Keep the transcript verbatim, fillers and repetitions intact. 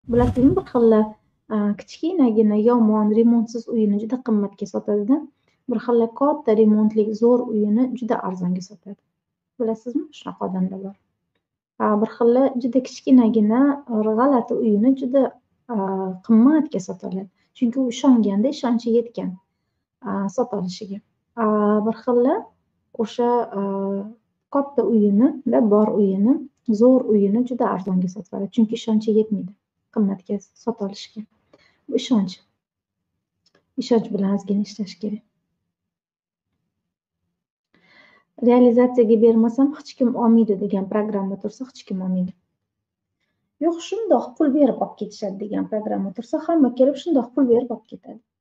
Bilasizmi, bir xilla kichkinagina yomon remontsiz uyini juda qimmatga sotadida, bir xilla katta remontli zo'r uyini juda arzonga sotadi. Bilasizmi, shunaqa odamlar bor. Bir xilla juda kichkinagina g'alati uyini juda qimmatga sota oladi. Chunki u ishonganda, ishonchi yetgan sota olishiga. Bir xilla o'sha katta uyini, bor uyini, zo'r uyini juda arzonga sotib oladi. Chunki ishonchi yetmaydi qimmatga sota olishga. Bu ishonch. Ishonch bilan ozgina ishlash kerak. Realizatsiyaga bermasam hech kim olmaydi degan programma tursa, hech kim olmaydi. Yo'q, shundoq pul berib olib ketishadi degan programma tursa, hamma kelib shundoq pul berib olib ketadi.